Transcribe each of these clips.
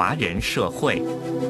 华人社会。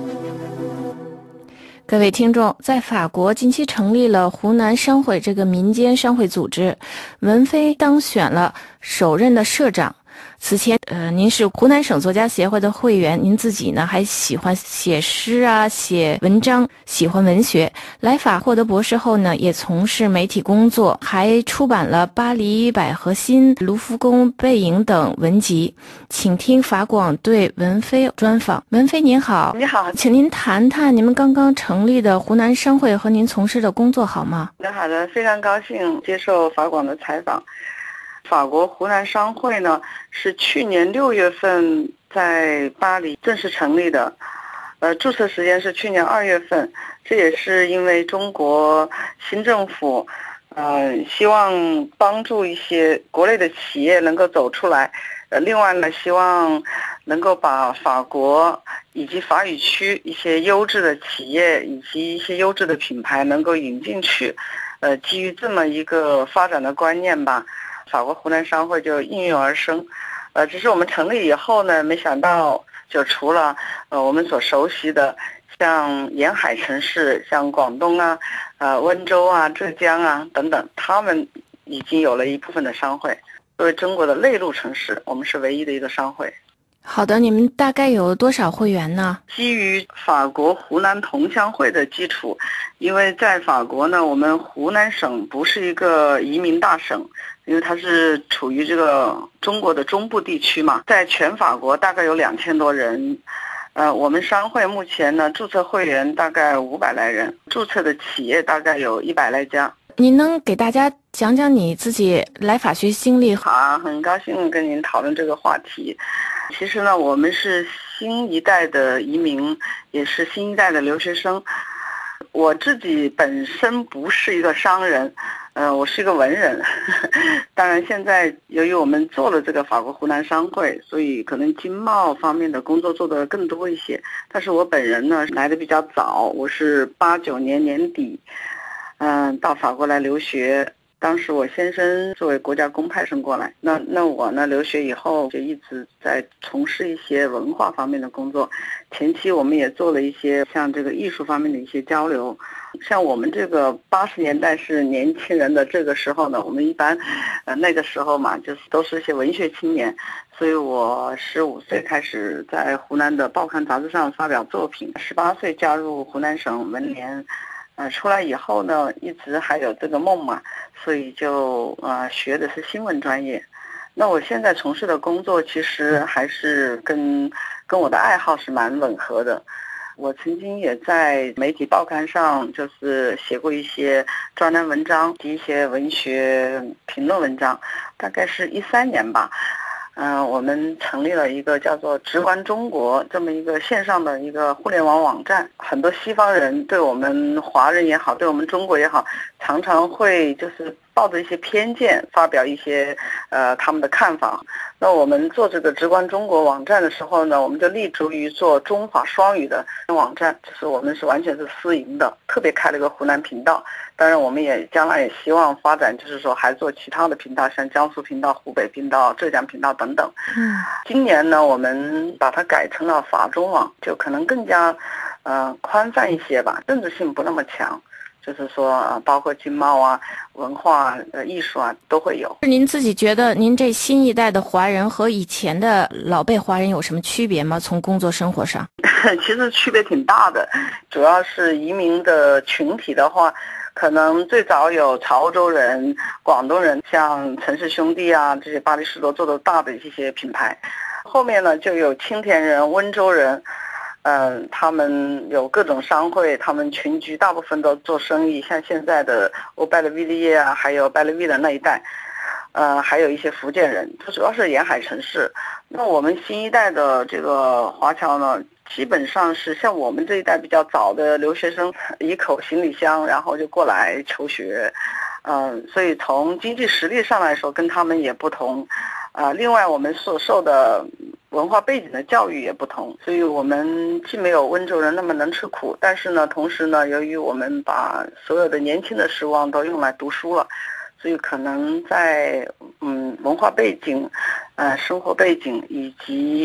各位听众，在法国近期成立了湖南商会这个民间商会组织，文飞当选了首任的社长。此前您是湖南省作家协会的会员，您自己呢还喜欢写诗啊，写文章，喜欢文学。来法获得博士后呢，也从事媒体工作，还出版了《巴黎百合心》《卢浮宫》《背影》等文集。请听法广对文飞专访。文飞您好。 你好， 请您谈谈你们刚刚成立的湖南商会和您从事的工作好吗？ 好的，非常高兴接受法广的采访。法国湖南商会呢，是去年6月份在巴黎正式成立的，注册时间是去年2月份。这也是因为中国新政府，希望帮助一些国内的企业能够走出来，另外呢，希望能够把法国以及法语区一些优质的企业以及一些优质的品牌能够引进去，基于这么一个发展的观念吧。法国湖南商会就应运而生，只是我们成立以后呢，没想到就除了我们所熟悉的像沿海城市，像广东啊、温州啊、浙江啊等等，他们已经有了一部分的商会。作为中国的内陆城市，我们是唯一的一个商会。 好的，你们大概有多少会员呢？ 基于法国湖南同乡会的基础，因为在法国呢，我们湖南省不是一个移民大省，因为它是处于这个中国的中部地区嘛，在全法国大概有2000多人。我们商会目前呢，注册会员大概500来人，注册的企业大概有100来家。 您能给大家讲讲你自己来法学经历？ 好啊，很高兴跟您讨论这个话题。其实呢，我们是新一代的移民，也是新一代的留学生。我自己本身不是一个商人，我是一个文人。当然现在由于我们做了这个法国湖南商会，所以可能经贸方面的工作做得更多一些。但是我本人呢来得比较早，我是89年年底到法国来留学。当时我先生作为国家公派生过来，那我呢留学以后就一直在从事一些文化方面的工作。前期我们也做了一些像这个艺术方面的一些交流。像我们这个80年代是年轻人的这个时候呢，我们一般那个时候嘛，就是都是一些文学青年，所以我15岁开始在湖南的报刊杂志上发表作品，18岁加入湖南省文联。出来以后呢，一直还有这个梦嘛，所以就学的是新闻专业。那我现在从事的工作其实还是跟我的爱好是蛮吻合的。我曾经也在媒体报刊上就是写过一些专栏文章及一些文学评论文章，大概是13年吧。我们成立了一个叫做直观中国这么一个线上的一个互联网网站。很多西方人对我们华人也好，对我们中国也好，常常会就是抱着一些偏见发表一些他们的看法。那我们做这个直观中国网站的时候呢，我们就立足于做中法双语的网站，就是我们是完全是私营的，特别开了个湖南频道。当然我们也将来也希望发展，就是说还做其他的频道，像江苏频道、湖北频道、浙江频道等等。今年呢，我们把它改成了法中网，就可能更加宽泛一些吧，政治性不那么强。就是说包括经贸啊、文化、艺术啊都会有。 您自己觉得您这新一代的华人和以前的老辈华人有什么区别吗？从工作生活上？ 其实区别挺大的，主要是移民的群体的话，可能最早有潮州人、广东人，像陈氏兄弟啊这些巴黎士多做的大的这些品牌。后面呢就有青田人、温州人。他们有各种商会，他们群居，大部分都做生意，像现在的欧拜勒维利叶啊，还有拜勒维的那一带，还有一些福建人，它主要是沿海城市。那我们新一代的这个华侨呢，基本上是像我们这一代比较早的留学生，一口行李箱，然后就过来求学，所以从经济实力上来说，跟他们也不同。另外我们所受的文化背景的教育也不同，所以我们既没有温州人那么能吃苦，但是呢，同时呢，由于我们把所有的年轻的时光都用来读书了，所以可能在文化背景、生活背景以及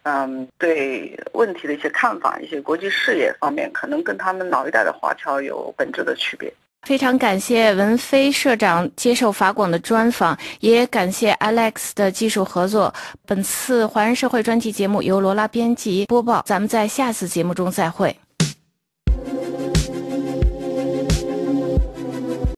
对问题的一些看法、一些国际视野方面，可能跟他们老一代的华侨有本质的区别。 非常感谢文飞社长接受法广的专访，也感谢 Alex 的技术合作。本次华人社会专题节目由罗拉编辑播报，咱们在下次节目中再会。